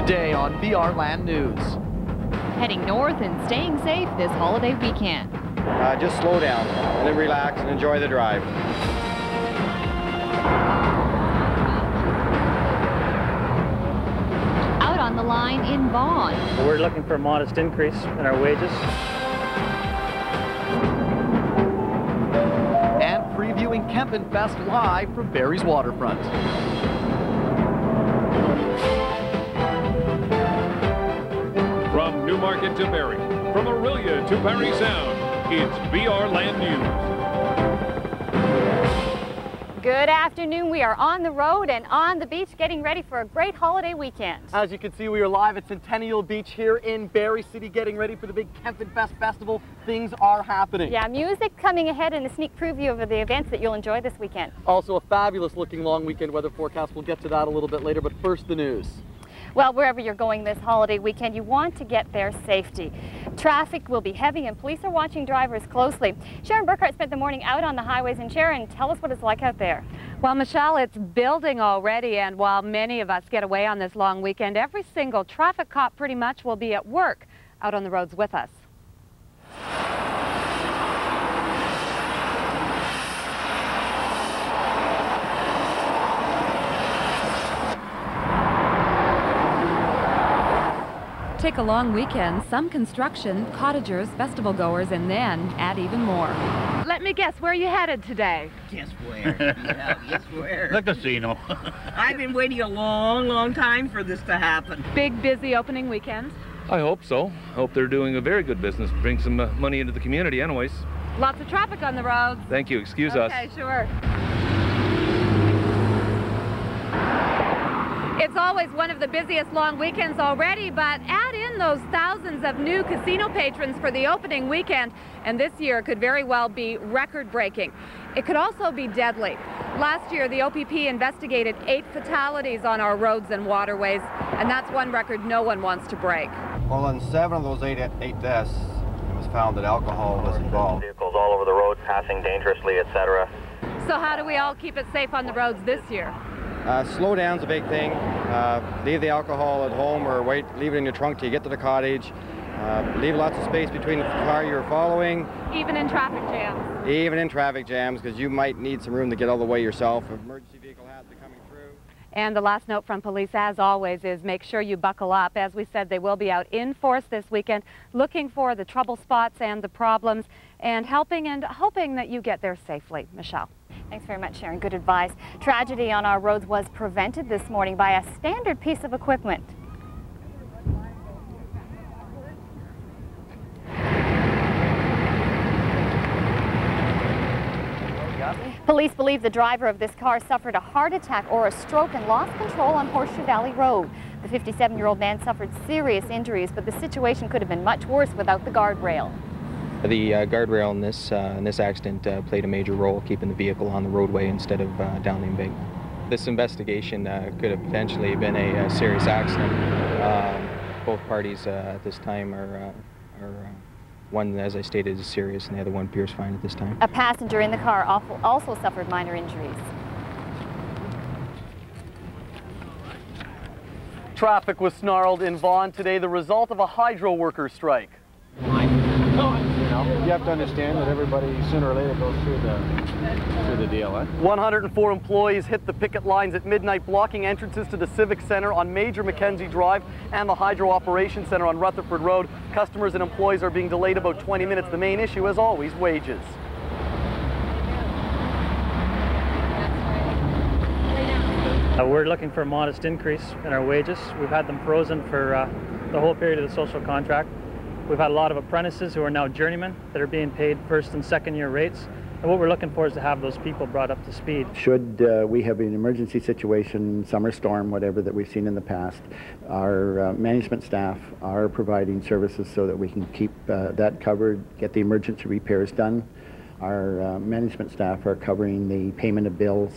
Today on VRLand News. Heading north and staying safe this holiday weekend. Just slow down and then relax and enjoy the drive. Out on the line in Vaughan. We're looking for a modest increase in our wages. And previewing Kempefest live from Barrie's waterfront. From Newmarket to Barrie, from Orillia to Parry Sound, it's VRLand News. Good afternoon. We are on the road and on the beach getting ready for a great holiday weekend. As you can see, we are live at Centennial Beach here in Barrie City getting ready for the big Kempefest Festival. Things are happening. Yeah, music coming ahead and a sneak preview of the events that you'll enjoy this weekend. Also a fabulous looking long weekend weather forecast. We'll get to that a little bit later, but first the news. Well, wherever you're going this holiday weekend, you want to get there safety. Traffic will be heavy and police are watching drivers closely. Sharon Burkhart spent the morning out on the highways. And Sharon, tell us what it's like out there. Well, Michelle, it's building already, and while many of us get away on this long weekend, every single traffic cop pretty much will be at work out on the roads with us. Take a long weekend, some construction, cottagers, festival goers, and then add even more. Let me guess, where are you headed today? Guess where? Yeah, guess where? The casino. I've been waiting a long, long time for this to happen. Big, busy opening weekend. I hope so. Hope they're doing a very good business, bring some money into the community anyways. Lots of traffic on the roads. Thank you, excuse us. Okay, sure. It's always one of the busiest long weekends already, but add in those thousands of new casino patrons for the opening weekend, and this year could very well be record-breaking. It could also be deadly. Last year, the OPP investigated 8 fatalities on our roads and waterways, and that's one record no one wants to break. Well, in 7 of those 8 deaths, it was found that alcohol was involved. Vehicles all over the road, passing dangerously, etc. So how do we all keep it safe on the roads this year? Slow down's a big thing. Leave the alcohol at home or leave it in your trunk till you get to the cottage. Leave lots of space between the car you're following. Even in traffic jams? Even in traffic jams, because you might need some room to get all the way yourself. Emergency vehicle hazards are coming through. And the last note from police, as always, is make sure you buckle up. As we said, they will be out in force this weekend, looking for the trouble spots and the problems, and helping and hoping that you get there safely. Michelle. Thanks very much, Sharon. Good advice. Tragedy on our roads was prevented this morning by a standard piece of equipment. Police believe the driver of this car suffered a heart attack or a stroke and lost control on Horseshoe Valley Road. The 57-year-old man suffered serious injuries, but the situation could have been much worse without the guardrail. The guardrail in this accident played a major role, keeping the vehicle on the roadway instead of down the embankment. This investigation could have potentially been a serious accident. Both parties at this time are one, as I stated, is serious, and the other one appears fine at this time. A passenger in the car also suffered minor injuries. Traffic was snarled in Vaughan today, the result of a hydro workers' strike. You have to understand that everybody sooner or later goes through the deal. 104 employees hit the picket lines at midnight, blocking entrances to the Civic Center on Major Mackenzie Drive and the Hydro Operations Center on Rutherford Road. Customers and employees are being delayed about 20 minutes. The main issue, as always, wages. We're looking for a modest increase in our wages. We've had them frozen for the whole period of the social contract. We've had a lot of apprentices who are now journeymen that are being paid first and second year rates. And what we're looking for is to have those people brought up to speed. Should we have an emergency situation, summer storm, whatever that we've seen in the past, our management staff are providing services so that we can keep that covered, get the emergency repairs done. Our management staff are covering the payment of bills.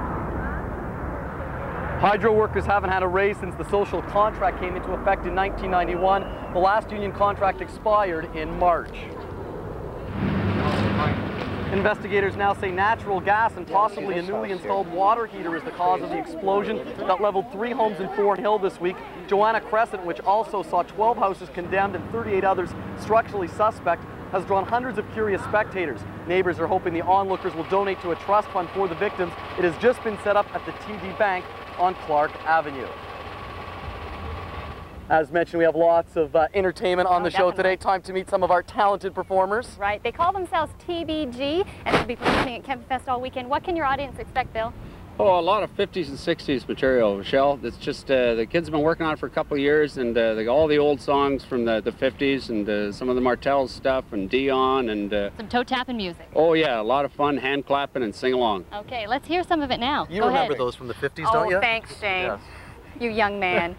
Hydro workers haven't had a raise since the social contract came into effect in 1991. The last union contract expired in March. Investigators now say natural gas and possibly a newly installed water heater is the cause of the explosion that leveled 3 homes in Thornhill this week. Joanna Crescent, which also saw 12 houses condemned and 38 others structurally suspect, has drawn hundreds of curious spectators. Neighbors are hoping the onlookers will donate to a trust fund for the victims. It has just been set up at the TD Bank on Clark Avenue. As mentioned, we have lots of entertainment on the show today. Time to meet some of our talented performers. Right. They call themselves TBG, and they'll be performing at Kempefest all weekend. What can your audience expect, Bill? Oh, a lot of 50s and 60s material, Michelle. It's just the kids have been working on it for a couple of years, and all the old songs from the 50s, and some of the Martell's stuff, and Dion, and some toe-tapping music. Oh yeah, a lot of fun, hand clapping and sing along. Okay, let's hear some of it now. You remember those from the 50s, don't you? Oh, thanks, Shane. Yes. You young man.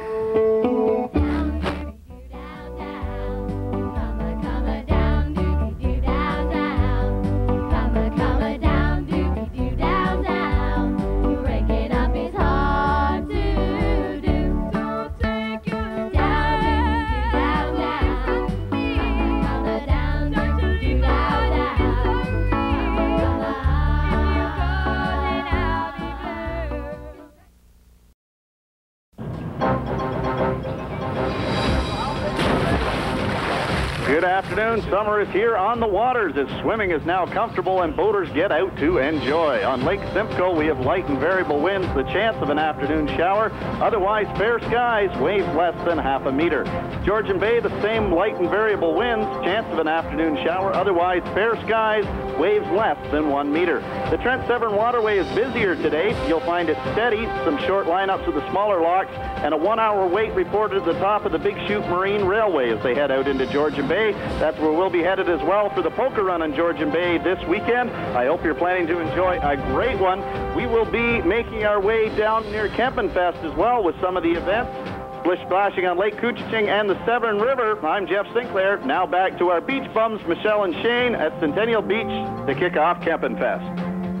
Good afternoon. Summer is here on the waters as swimming is now comfortable and boaters get out to enjoy. On Lake Simcoe, we have light and variable winds, the chance of an afternoon shower. Otherwise, fair skies, waves less than half a meter. Georgian Bay, the same light and variable winds, chance of an afternoon shower. Otherwise, fair skies, waves less than 1 meter. The Trent Severn Waterway is busier today. You'll find it steady, some short lineups with the smaller locks, and a 1-hour wait reported at the top of the Big Chute Marine Railway as they head out into Georgian Bay. That's where we'll be headed as well for the poker run in Georgian Bay this weekend. I hope you're planning to enjoy a great one. We will be making our way down near Kempefest as well with some of the events. Splish splashing on Lake Couchiching and the Severn River. I'm Jeff Sinclair. Now back to our beach bums, Michelle and Shane at Centennial Beach to kick off Kempefest.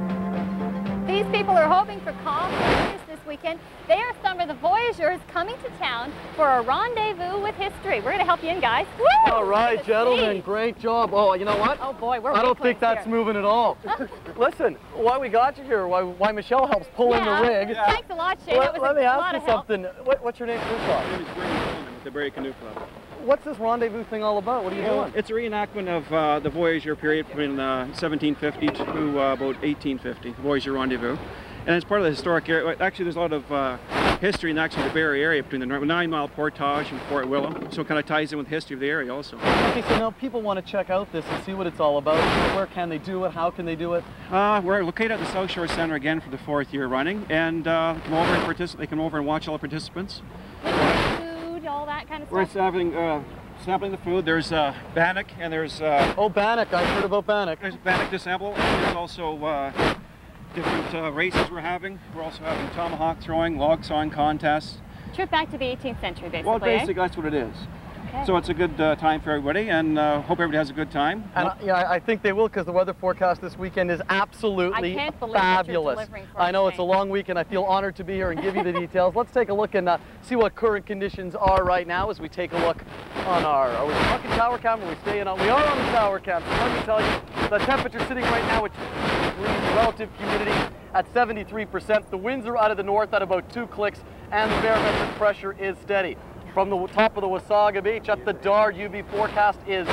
These people are hoping for calm waters this weekend. They are some of the voyageurs coming to town for a rendezvous with history. We're going to help you in, guys. Woo! All right, gentlemen, great job. Oh, you know what? Oh boy, we're I don't think that's moving at all. Listen, why we got you here, why Michelle helps pull in the rig. Thanks a lot, Shane. Let me ask you something. What's your name, first off? My name is Graham with the Barrie Canoe Club. What's this rendezvous thing all about? What are you doing? It's a reenactment of the Voyageur period from 1750 to about 1850, the Voyageur Rendezvous. And it's part of the historic area. Actually, there's a lot of history in actually the Barrie area between the 9-mile portage and Fort Willow, so it kind of ties in with the history of the area also. Okay, so now people want to check out this and see what it's all about. Where can they do it? How can they do it? We're located at the South Shore Centre again for the 4th year running, and come over and participate. They come over and watch all the participants. Food, all that kind of stuff. We're sampling the food. There's bannock, and there's oh, bannock. I've heard about bannock. There's bannock to sample. There's also different races we're having. We're also having tomahawk throwing, log sawing contests. Trip back to the 18th century, basically. Well, basically, that's what it is. Okay. So it's a good time for everybody, and hope everybody has a good time. And yeah, I think they will, because the weather forecast this weekend is absolutely fabulous. I know it's a long weekend. I feel honored to be here and give you the details. Let's take a look and see what current conditions are right now as we take a look on are we talking tower cam, or are we staying on? We are on the tower cam, so let me tell you, the temperature sitting right now at 20 degrees, relative humidity at 73%. The winds are out of the north at about 2 clicks, and the barometric pressure is steady. From the top of the Wasaga Beach at the Dard, UV forecast is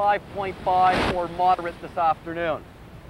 5.5 or moderate this afternoon.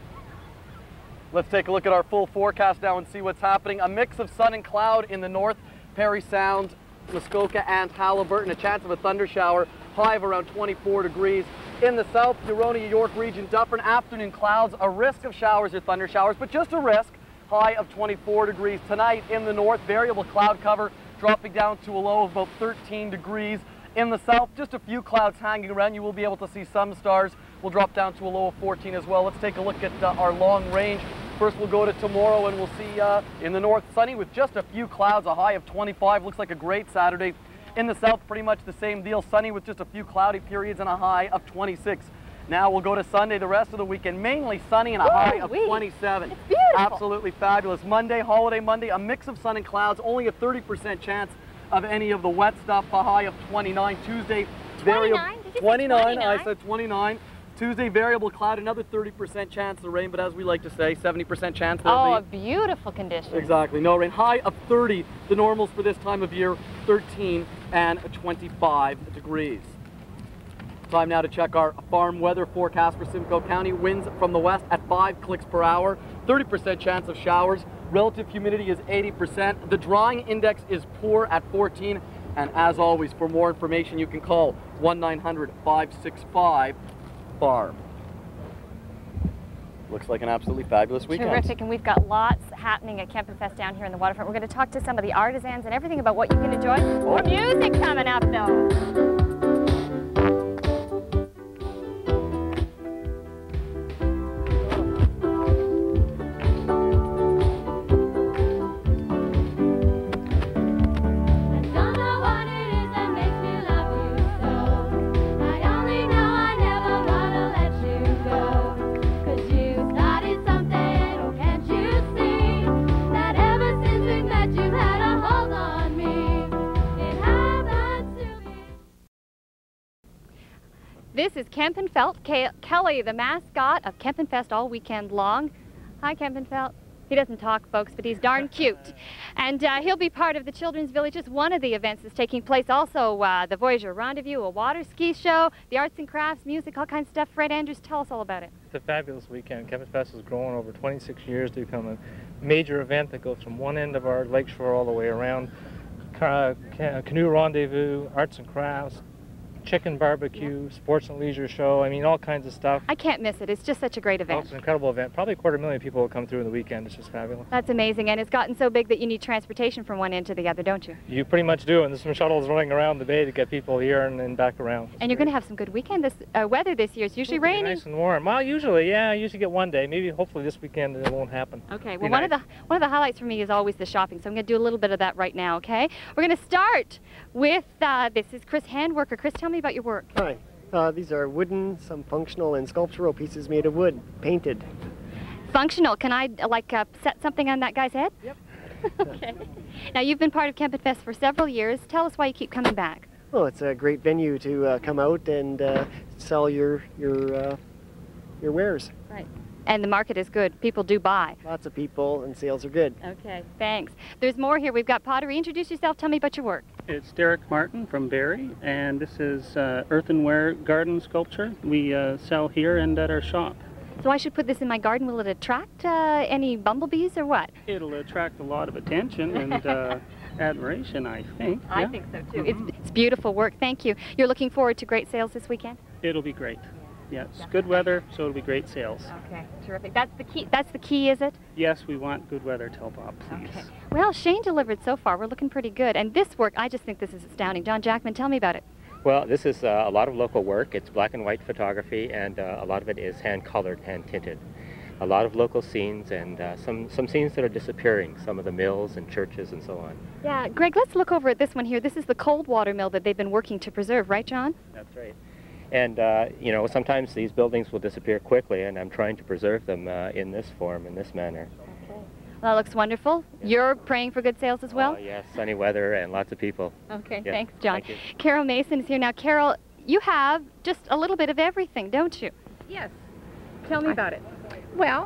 Let's take a look at our full forecast now and see what's happening. A mix of sun and cloud in the north, Parry Sound, Muskoka and Haliburton. A chance of a thunder shower, high of around 24 degrees. In the south, Huronia, York region, Dufferin, afternoon clouds, a risk of showers or thunder showers, but just a risk, high of 24 degrees. Tonight in the north, variable cloud cover, dropping down to a low of about 13 degrees. In the south, just a few clouds hanging around. You will be able to see some stars. We'll drop down to a low of 14 as well. Let's take a look at our long range. First, we'll go to tomorrow, and we'll see in the north, sunny with just a few clouds, a high of 25. Looks like a great Saturday. In the south, pretty much the same deal, sunny with just a few cloudy periods and a high of 26. Now we'll go to Sunday, the rest of the weekend, mainly sunny and a high of 27. It's beautiful. Absolutely fabulous. Monday, holiday Monday, a mix of sun and clouds, only a 30% chance of any of the wet stuff, a high of 29. Tuesday, 29? 29, I said 29. Tuesday, variable cloud, another 30% chance of rain, but as we like to say, 70% chance there'll Oh, a be. beautiful condition. Exactly, no rain. High of 30, the normals for this time of year, 13 and 25 degrees. Time now to check our farm weather forecast for Simcoe County. Winds from the west at 5 clicks per hour, 30% chance of showers. Relative humidity is 80%. The drying index is poor at 14. And as always, for more information, you can call 1-900-565-FARM. Looks like an absolutely fabulous weekend. Terrific, and we've got lots happening at Kempefest down here in the waterfront. We're going to talk to some of the artisans and everything about what you can enjoy. More music coming up, though. This is Kempenfelt, Kelly, the mascot of Kempenfest all weekend long. Hi, Kempenfelt. He doesn't talk, folks, but he's darn cute. And he'll be part of the Children's Village, just one of the events that's taking place. Also, the Voyager Rendezvous, a water ski show, the arts and crafts, music, all kinds of stuff. Fred Andrews, tell us all about it. It's a fabulous weekend. Kempefest has grown over 26 years to become a major event that goes from one end of our lakeshore all the way around. Canoe rendezvous, arts and crafts, chicken barbecue, sports and leisure show. I mean, all kinds of stuff. I can't miss it. It's just such a great event. It's an incredible event. Probably 250,000 people will come through in the weekend. It's just fabulous. That's amazing. And it's gotten so big that you need transportation from one end to the other, don't you? You pretty much do. And there's some shuttles running around the bay to get people here and then back around. And you're going to have some good weekend. This weather this year is usually rainy. Nice and warm. Well, usually, yeah. I usually get one day. Maybe, hopefully, this weekend it won't happen. Okay. Well, one of the highlights for me is always the shopping. So I'm going to do a little bit of that right now. Okay. We're going to start with this is Chris Handworker. Chris, tell me about your work. Hi. These are wooden, some functional and sculptural pieces made of wood, painted. Functional. Can I set something on that guy's head? Yep. Okay. Now you've been part of Kempefest for several years. Tell us why you keep coming back. Well, it's a great venue to come out and sell your wares. Right. And the market is good. People do buy. Lots of people and sales are good. Okay, thanks. There's more here. We've got pottery. Introduce yourself. Tell me about your work. It's Derek Martin from Barrie, and this is earthenware garden sculpture we sell here and at our shop. So I should put this in my garden. Will it attract any bumblebees or what? It'll attract a lot of attention and admiration, I think. I think so too. It's beautiful work. Thank you. You're looking forward to great sales this weekend? It'll be great. Yeah, it's good weather, so it'll be great sales. Okay, terrific. That's the key. That's the key, is it? Yes, we want good weather. Tell Bob, please. Okay. Well, Shane delivered so far. We're looking pretty good. And this work, I just think this is astounding. John Jackman, tell me about it. Well, this is a lot of local work. It's black and white photography, and a lot of it is hand-colored, hand-tinted. A lot of local scenes and some scenes that are disappearing, some of the mills and churches and so on. Yeah, Greg, let's look over at this one here. This is the cold water mill that they've been working to preserve, right, John? That's right. And, you know, sometimes these buildings will disappear quickly, and I'm trying to preserve them in this form, in this manner. Okay. Well, that looks wonderful. Yes. You're praying for good sales as well? Yes, sunny weather and lots of people. Okay, yes. Thanks, John. Thank you. Carol Mason is here. Now, Carol, you have just a little bit of everything, don't you? Yes. Tell me about it. Well,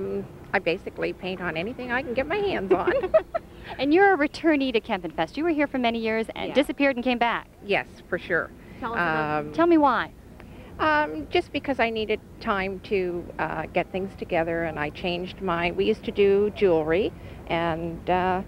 I basically paint on anything I can get my hands on. And you're a returnee to Kempenfest. You were here for many years and disappeared and came back. Yes, for sure. Tell me why. Just because I needed time to get things together, and I changed we used to do jewelry, and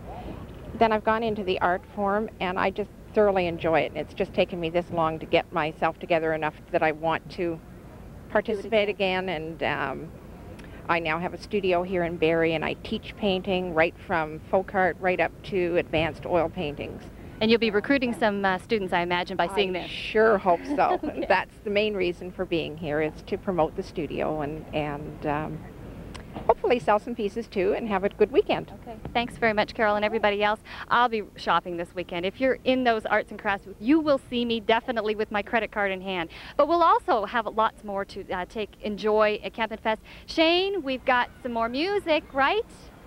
then I've gone into the art form, and I just thoroughly enjoy it. It's just taken me this long to get myself together enough that I want to participate again, and I now have a studio here in Barrie, and I teach painting right from folk art right up to advanced oil paintings. And you'll be recruiting some students, I imagine, by seeing this. I sure hope so. Okay. That's the main reason for being here, is to promote the studio and hopefully sell some pieces too and have a good weekend. Okay. Thanks very much, Carol, and everybody else. I'll be shopping this weekend. If you're in those arts and crafts, you will see me definitely with my credit card in hand. But we'll also have lots more to enjoy at Kempefest. Shane, we've got some more music, right?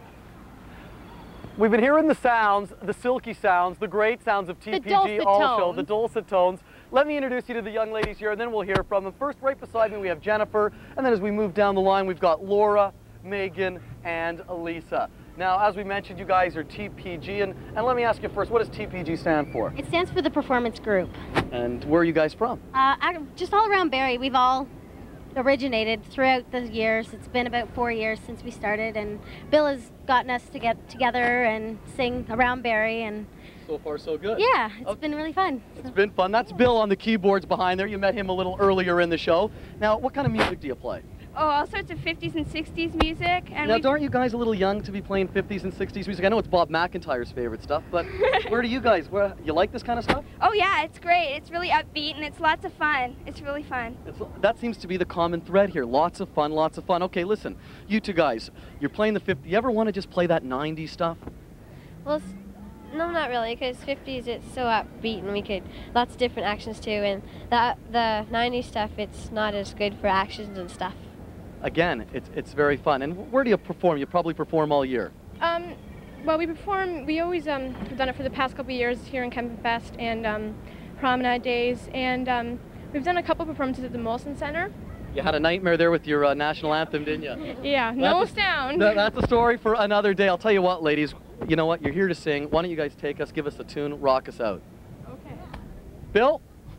We've been hearing the sounds, the silky sounds, the great sounds of TPG all show, the dulcet tones. Let me introduce you to the young ladies here, and then we'll hear from them. First, right beside me, we have Jennifer, and then as we move down the line, we've got Laura, Megan, and Elisa. Now, as we mentioned, you guys are TPG, and let me ask you first, what does TPG stand for? It stands for the Performance Group. And where are you guys from? Just all around Barrie. We've all originated throughout the years. It's been about 4 years since we started, and Bill has gotten us to get together and sing around Barrie, and so far, so good. Yeah, it's been really fun. It's been fun. That's Bill on the keyboards behind there. You met him a little earlier in the show. Now, what kind of music do you play? Oh, all sorts of 50s and 60s music. And now, aren't you guys a little young to be playing 50s and 60s music? I know it's Bob McIntyre's favorite stuff, but where do you guys, you like this kind of stuff? Oh yeah, it's great. It's really upbeat and it's lots of fun. It's really fun. That seems to be the common thread here. Lots of fun, lots of fun. Okay, listen, you two guys, you're playing the 50s. You ever want to just play that 90s stuff? Well, no, not really, because 50s it's so upbeat and we could, lots of different actions too, and the 90s stuff, it's not as good for actions and stuff. Again, it's very fun. And where do you perform? You probably perform all year. Well, we always have done it for the past couple of years here in Kempefest and Promenade Days, and we've done a couple performances at the Molson Center. You had a nightmare there with your national anthem, didn't you? Yeah, nose down. That's a story for another day. I'll tell you what, ladies, you know what? You're here to sing. Why don't you guys take us, give us a tune, rock us out. Okay. Bill?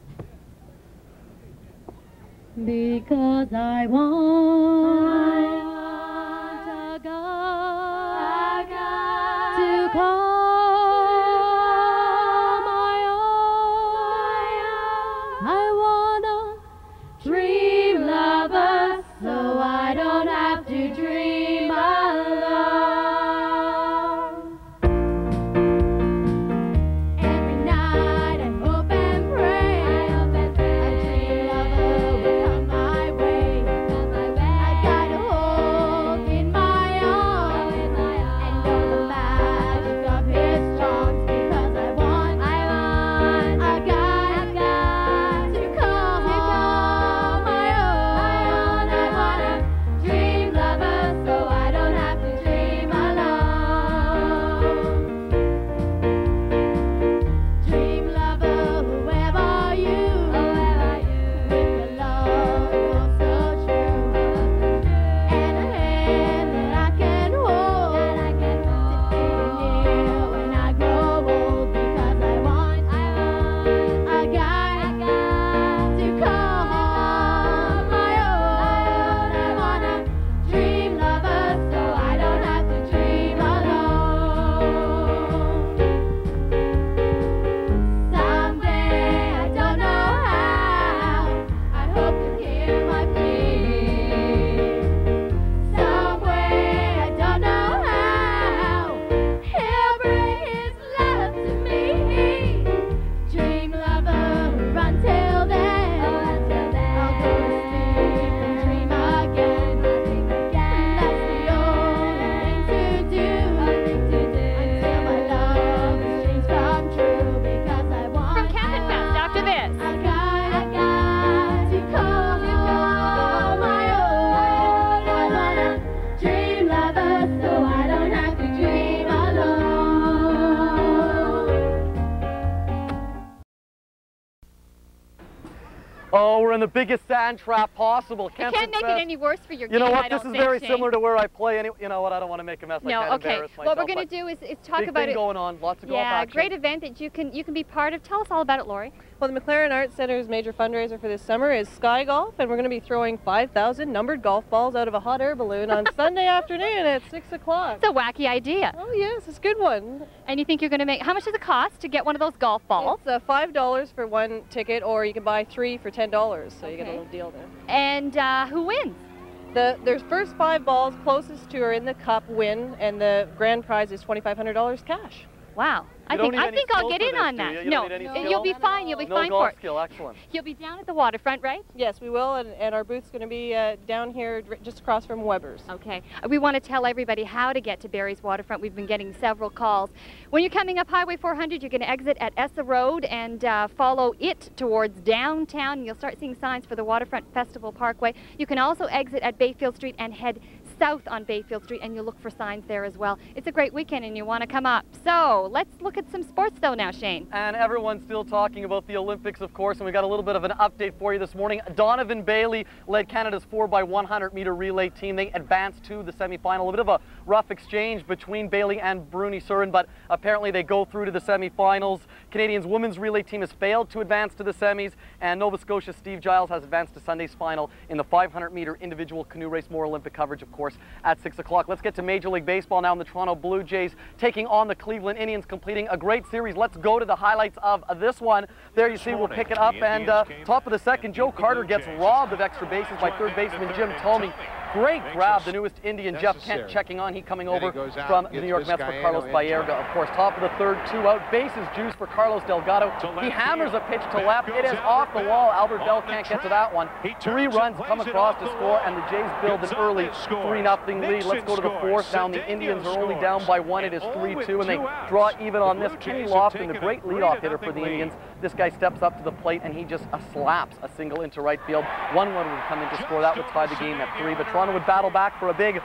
Because I want a God to call my own. I want a dream lover, so I don't have to dream alone. Every night I hope and pray, a dream lover will come my way. I got a hope in my arms, and know the magic of his charms, because I want a God to call my own. I want a dream lover, so I don't have to dream alone. Dream lover, whoever you, with your love so true, and a hand that I can hold, to near when I grow old, because I want a guy to call my own. I want a dream lover, so I don't have to dream alone. Someday, I don't know how, I hope you hear my plea. Somewhere, I don't know how, he'll bring his love to me. Dream lover, until then, I'll go to sleep and dream again. That's the only thing to do, until my love has dreams come true, because I want From Kempefest after this. a guy to call my own. I want a dream lover, so I don't have to dream alone. Oh, we're in the biggest sand trap possible. You can't make it Kempefest. any worse for your You know game, what? I This don't is think, very Shane. similar to where I play. You know what? I don't want to make a mess. I No, can't okay. embarrass myself. What we're going but to do is talk big about thing it. going on. Lots of golf Yeah, action. great event that you can be part of. Tell us all about it, Lori. Well, the McLaren Arts Center's major fundraiser for this summer is Sky Golf, and we're going to be throwing 5,000 numbered golf balls out of a hot air balloon on Sunday afternoon at 6 o'clock. It's a wacky idea. Oh, yes, it's a good one. And you think you're going to make, how much does it cost to get one of those golf balls? It's $5 for one ticket, or you can buy 3 for $10, so you get a little deal there. And who wins? There's first 5 balls closest to or in the cup win, and the grand prize is $2,500 cash. Wow. I think I'll get in on that. No, you'll be fine. You'll be fine for it. Skill, excellent. You'll be down at the waterfront, right? Yes, we will, and our booth's going to be down here just across from Weber's. Okay. We want to tell everybody how to get to Barrie's waterfront. We've been getting several calls. When you're coming up Highway 400, you're going to exit at Essa Road and follow it towards downtown. You'll start seeing signs for the Waterfront Festival Parkway. You can also exit at Bayfield Street and head south on Bayfield Street, and you look for signs there as well. It's a great weekend and you want to come up. So let's look at some sports though now, Shane. And everyone's still talking about the Olympics, of course, and we got a little bit of an update for you this morning. Donovan Bailey led Canada's 4x100 meter relay team. They advanced to the semifinal. A bit of a rough exchange between Bailey and Bruni Surin, but apparently they go through to the semifinals. Canadians women's relay team has failed to advance to the semis, and Nova Scotia's Steve Giles has advanced to Sunday's final in the 500 meter individual canoe race. More Olympic coverage, of course, at 6 o'clock. Let's get to Major League Baseball now, in the Toronto Blue Jays taking on the Cleveland Indians, completing a great series. Let's go to the highlights of this one. There you see, we'll pick it up, and top of the second, Joe Carter gets robbed of extra bases by third baseman Jim Thome. Great grab, the newest Indian, Jeff Kent, checking on. He coming over from the New York Mets for Carlos Baerga. Of course, top of the third, 2 out, bases juice for Carlos Delgado. He hammers a pitch to left. It is off the wall. Albert Bell can't get to that one. 3 runs come across to score, and the Jays build an early 3-0 lead. Let's go to the fourth down. The Indians are only down by 1. It is 3-2, and they draw even on this. Kenny Lofton, the great leadoff hitter for the Indians. This guy steps up to the plate, and he just slaps a single into right field. 1-1 would come in to score. That would tie the game at 3, but Toronto would battle back for a big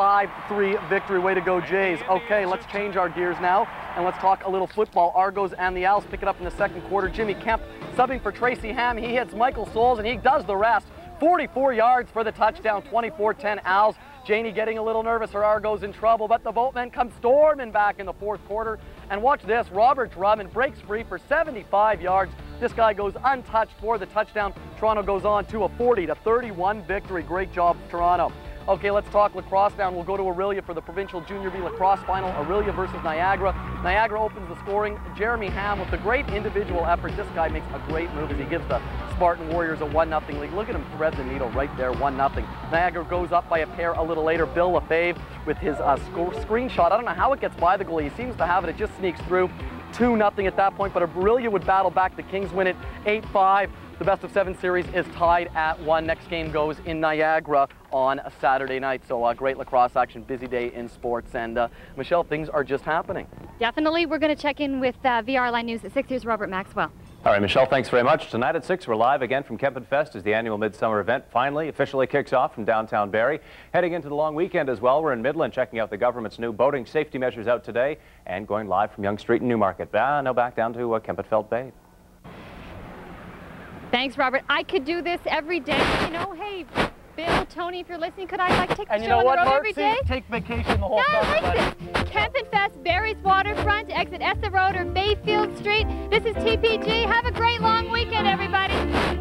5-3 victory. Way to go, Jays. Okay, let's change our gears now, and let's talk a little football. Argos and the Owls pick it up in the second quarter. Jimmy Kemp subbing for Tracy Ham. He hits Michael Souls, and he does the rest. 44 yards for the touchdown, 24-10 Owls. Janie getting a little nervous, her Argos in trouble, but the Boatmen come storming back in the fourth quarter. And watch this, Robert Drummond breaks free for 75 yards. This guy goes untouched for the touchdown. Toronto goes on to a 40-31 victory. Great job, Toronto. Okay, let's talk lacrosse now, and we'll go to Orillia for the Provincial Junior B lacrosse final. Orillia versus Niagara. Niagara opens the scoring. Jeremy Ham with a great individual effort. This guy makes a great move as he gives the Spartan Warriors a 1-0 lead. Look at him thread the needle right there, 1-0. Niagara goes up by a pair a little later. Bill Lefebvre with his screenshot. I don't know how it gets by the goalie. He seems to have it. It just sneaks through. 2-0 at that point, but Orillia would battle back. The Kings win it 8-5. The best of 7 series is tied at 1. Next game goes in Niagara on a Saturday night. So great lacrosse action, busy day in sports. And Michelle, things are just happening. Definitely. We're going to check in with VRLand News at 6. Here's Robert Maxwell. All right, Michelle, thanks very much. Tonight at 6, we're live again from Kempefest as the annual midsummer event finally officially kicks off from downtown Barrie. Heading into the long weekend as well, we're in Midland checking out the government's new boating safety measures out today and going live from Yonge Street in Newmarket. Now back down to Kempefest Bay. Thanks, Robert. I could do this every day. You know, hey, Bill, Tony, if you're listening, could I take the show on the road every day? Take vacation the whole time. time. Yeah, I like this. Kempefest, Barrie's Waterfront, exit Essa Road or Bayfield Street. This is TPG. Have a great long weekend, everybody.